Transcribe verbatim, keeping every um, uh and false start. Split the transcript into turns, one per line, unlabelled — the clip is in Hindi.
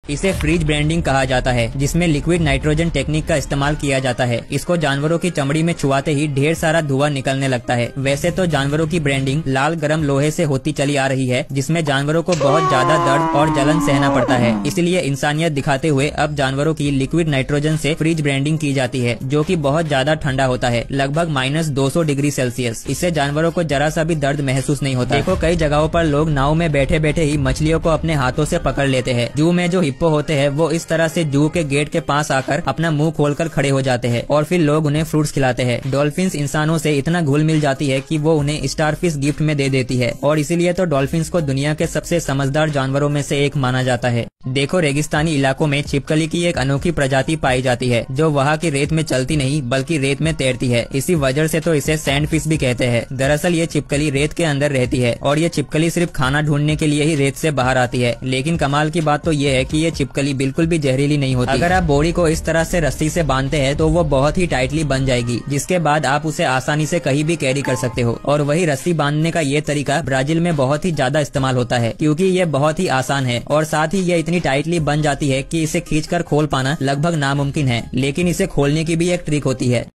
इसे फ्रीज ब्रेंडिंग कहा जाता है, जिसमें लिक्विड नाइट्रोजन टेक्निक का इस्तेमाल किया जाता है। इसको जानवरों की चमड़ी में छुआते ही ढेर सारा धुआं निकलने लगता है। वैसे तो जानवरों की ब्रेंडिंग लाल गरम लोहे से होती चली आ रही है, जिसमें जानवरों को बहुत ज्यादा दर्द और जलन सहना पड़ता है। इसलिए इंसानियत दिखाते हुए अब जानवरों की लिक्विड नाइट्रोजन से फ्रीज ब्रेंडिंग की जाती है, जो कि बहुत ज्यादा ठंडा होता है, लगभग माइनस दो सौ डिग्री सेल्सियस। इससे जानवरों को जरा सा भी दर्द महसूस नहीं होता। देखो, कई जगहों पर लोग नाव में बैठे बैठे ही मछलियों को अपने हाथों से पकड़ लेते हैं। जू में जो हिप्पो होते हैं वो इस तरह से जू के गेट के पास आकर अपना मुंह खोलकर खड़े हो जाते हैं और फिर लोग उन्हें फ्रूट्स खिलाते हैं। डॉल्फिन्स इंसानों से इतना घुल मिल जाती है कि वो उन्हें स्टारफिश गिफ्ट में दे देती है और इसीलिए तो डॉल्फिन्स को दुनिया के सबसे समझदार जानवरों में से एक माना जाता है। देखो, रेगिस्तानी इलाकों में छिपकली की एक अनोखी प्रजाति पाई जाती है, जो वहाँ की रेत में चलती नहीं बल्कि रेत में तैरती है। इसी वजह से तो इसे सैंड फिश भी कहते हैं। दरअसल ये छिपकली रेत के अंदर रहती है और ये छिपकली सिर्फ खाना ढूंढने के लिए ही रेत से बाहर आती है। लेकिन कमाल की बात तो ये है कि ये छिपकली बिल्कुल भी जहरीली नहीं होती। अगर आप बोरी को इस तरह से रस्सी से बांधते हैं तो वो बहुत ही टाइटली बन जाएगी, जिसके बाद आप उसे आसानी से कहीं भी कैरी कर सकते हो। और वही रस्सी बांधने का ये तरीका ब्राजील में बहुत ही ज्यादा इस्तेमाल होता है, क्योंकि ये बहुत ही आसान है और साथ ही ये इतनी टाइटली बन जाती है कि इसे खींचकर खोल पाना लगभग नामुमकिन है। लेकिन इसे खोलने की भी एक ट्रिक होती है।